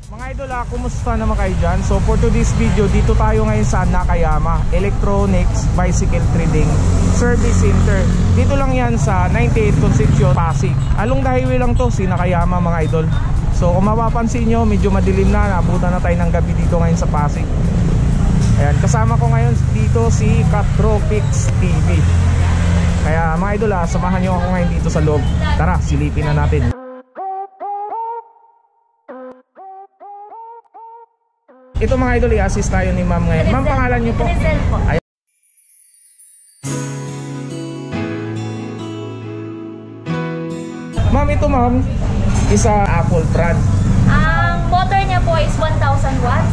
Mga idol, kumusta naman kayo dyan? So for today's video, dito tayo ngayon sa Nakayama Electronics Bicycle Trading Service Center. Dito lang yan sa 98 Concepcion, Pasig. Along the highway lang to, si Nakayama mga idol. So kung mapapansin nyo, medyo madilim na, naabutan na tayo ng gabi dito ngayon sa Pasig. Ayan, kasama ko ngayon dito si Katropix TV. Kaya mga idol, samahan nyo ako ngayon dito sa loob. Tara, silipin na natin. Ito mga idol, i-assist tayo ni ma'am ngayon. Ma'am, pangalan nyo po? Rizal po. Ma'am, ito ma'am, isa Apple brand. Ang motor niya po is 1,000 watts.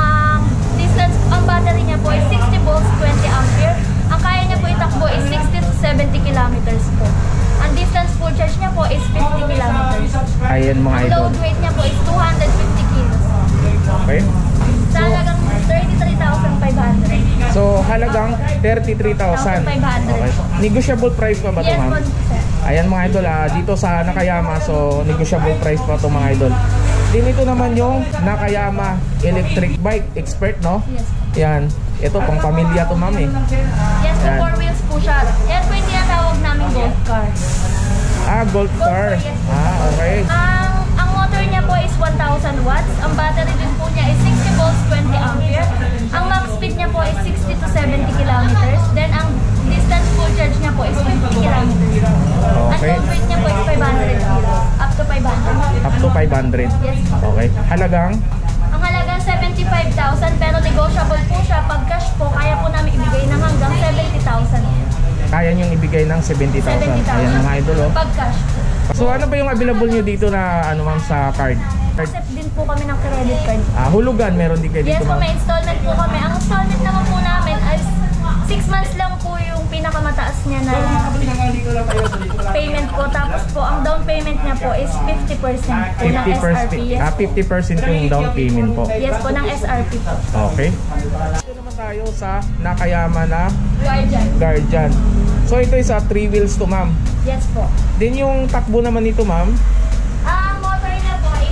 Ang battery niya po is 60 volts, 20 ampere. Ang kaya niya po itakbo is 60 to 70 kilometers po. Ang distance full charge niya po is 50 kilometers. Ayan mga idol. Ang load weight niya po is 250 kilos. Okay. Sa halagang 33,500. So halagang 33,500. Okay. Negotiable price pa ba ito Yes ma'am? po, sir. Ayan mga idol, dito sa Nakayama, so negotiable price pa ito mga idol. Din ito naman yung Nakayama Electric Bike Expert, no? Yes po. Yan. Ito pang pamilya to ma'am eh. Yes po, Ayan. 4 wheels po siya. Yan po yung tinatawag namin golf car. Golf car. Yes. Okay. Ang motor niya po is 1,000 watts. Ang battery din po niya is 60 volts, 20 ampere. Ang max speed niya po is 60 to 70 kilometers. Then ang distance full charge niya po is 50 kilometers. Ang Okay. load weight niya po is 500 kilos. Up to 500. Up to 500. Yes po. Okay. Halagang? Ang halagang 75,000 pero negotiable po siya. Pag cash po, kaya po namin ibigay ng hanggang 70,000. Kaya niyong ibigay ng 70,000. Ayan mga idol, oh. Pag cash po. So ano ba yung available nyo dito na ano ma'am sa card? Accept din po kami ng credit card. Hulugan meron din kayo Yes dito po, ma'am? may installment po kami. Ang installment naman po namin ay 6 months lang po yung pinakamataas niya na payment po. Tapos po, ang down payment niya po is 50% po ng SRP. Yes, 50% yung down payment po. yes po, ng SRP po. Okay. Dito naman tayo sa Nakayama na Guardian. Guardian. So ito is 3 wheels to ma'am. Yes po. Din yung takbo naman nito ma'am. Ang motor niya po is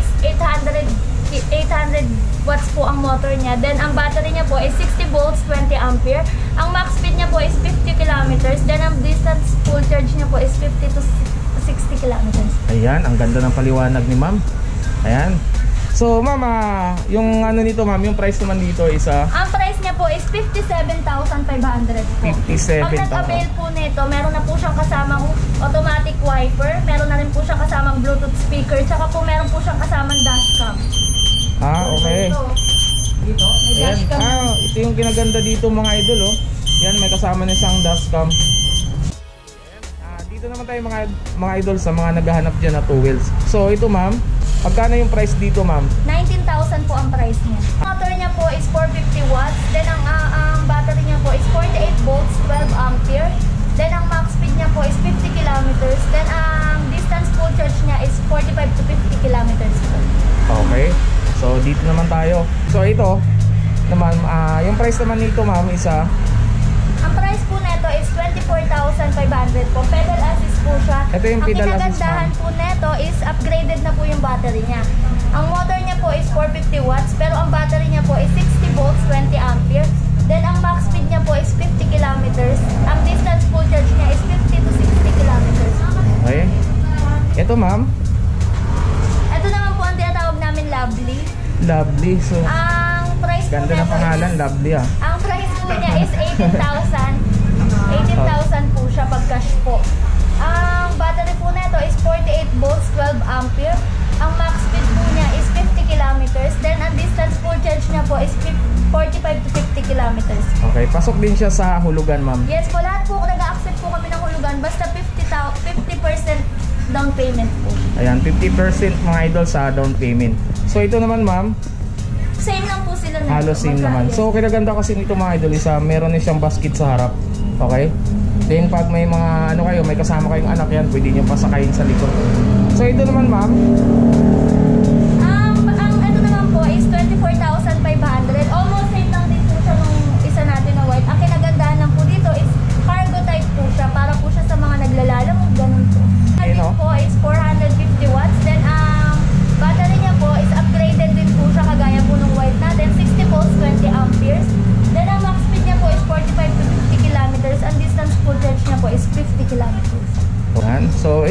800 watts po ang motor niya. Then ang battery niya po is 60 volts, 20 ampere. Ang max speed niya po is 50 kilometers. Then ang distance full charge niya po is 50 to 60 kilometers. Ayan, ang ganda ng paliwanag ni ma'am. Ayan. So ma'am, yung ano nito ma'am, yung price naman dito is ang price niya po is 57,500 po. 57,000. Pag nag-avail po nito, meron na po siyang kasamang automatic wiper, meron na rin po siyang kasamang Bluetooth speaker, tsaka po meron po siyang kasamang dashcam. Okay. Dito, may Ayan. dashcam. Ito yung kinaganda dito mga idol, oh. Yan, may kasama na siyang dashcam. Dito naman tayo mga idol sa mga naghahanap dyan na 2 wheels. So ito ma'am, pagkano yung price dito ma'am? 19,000 po ang price niya. Ang motor niya po is 450 watts. Then ang battery niya po is 48 volts, 12 ampere. Then ang max speed niya po is 50 kilometers. Then ang distance full charge niya is 45 to 50 kilometers po. Okay. So dito naman tayo. So ito naman, yung price naman nito ma'am is ang price po neto is 24,500 po. Pedal assist po siya. Ito yung pedal assist, kinagandahan po neto is upgraded na po yung battery niya. Ang motor niya po is 450 watts pero ang battery niya po is 60 volts, 20 ampere. Then ang max speed niya po is 50 kilometers. Ang distance full charge niya is 50 to 60 kilometers. okay. Ito ma'am, Ito naman po ang tinatawag namin Lovely. lovely. So Ang price po ganda ng neto pangalan, lovely ang price po niya is 18,000. 18,000 po siya pag cash po. Ang battery po nito is 48 volts, 12 ampere. Ang max speed po niya is 50 kilometers. Then ang distance full charge niya po is 45 to 50 kilometers. Okay, pasok din siya sa hulugan ma'am. Yes po, lahat po nag-accept po kami ng hulugan basta 50% down payment po. Ayan, 50% mga idol sa down payment. So ito naman ma'am, Same lang po sila nito. halos same naman. So kinaganda kasi nito mga idol is meron din siyang basket sa harap. Okay? Then pag may mga ano kayo, may kasama kayong anak yan, pwede nyo pasakayin sa likod. So ito naman ma'am, ang ano naman po is 24,500. Almost same lang din po siya nung isa natin na white. Ang kinagandahan lang po dito is cargo type po siya. Para po siya sa mga naglalalamog, ganun po. Ang po is 450 watts. Then ang battery niya po is upgraded din po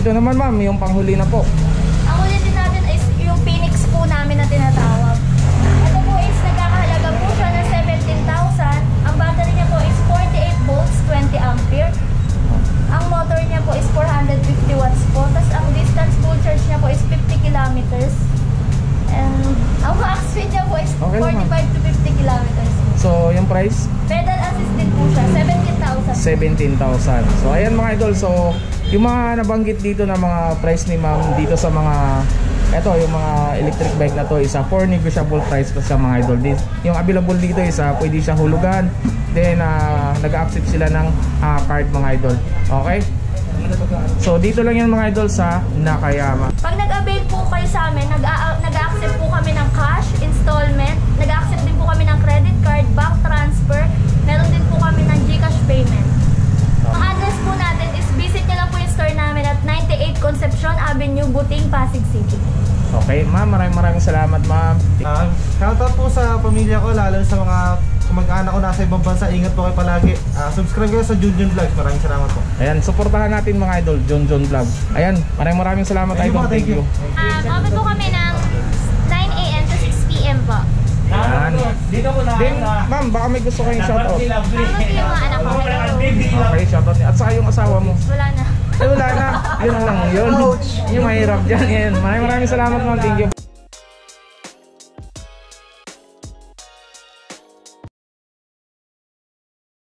Dito naman ma'am, yung panghuli na po. Ang ulit din natin is yung Phoenix po namin na tinatawag. Ito po is nagkakahalaga po siya ng 17,000. Ang battery niya po is 48 volts, 20 ampere. Ang motor niya po is 450 watts po. Tapos ang distance full charge niya po is 50 kilometers. And ang max speed niya po is Okay lang, 45 to 50 kilometers. So, yung price? Pedal assist din po siya, 17,000. 17,000. So, ayan mga idol. So, yung mga nabanggit dito na mga price ni ma'am dito sa mga yung mga electric bike na to is a for negotiable price pa sa mga idol. Yung available dito is pwede siya hulugan. Then, nag-accept sila ng card mga idol. Okay? So, dito lang yan mga idol sa Nakayama. Pag nag-avail po kayo sa amin, nag-accept po kami ng cash, installment, nag-accept din po kami ng credit card, bank transfer, meron din po kami ng GCash payment. Ang address po natin is visit nyo lang po yung store namin at 98 Concepcion Avenue, Buting, Pasig City. Okay, ma'am. Maraming salamat, ma'am. Shoutout po sa pamilya ko, lalo sa mga kamag-anak ko nasa ibang bansa. Ingat po kayo palagi. Subscribe kayo sa Junjun Vlogs. Maraming salamat po. Ayan, suportahan natin mga idol, Junjun Vlog. Ayan, maraming salamat idol. Thank you. Open po kami ng 9 a.m. to 6 p.m. po. Ayan. Then, ma'am, baka may gusto kayong shoutout. Ano yung mga anak ko? Okay, shoutout niya. At saka yung asawa mo. Wala na. Ay, wala na. Yun lang yun. Yung mahirap dyan. Yan. Maraming salamat ma'am. Thank you.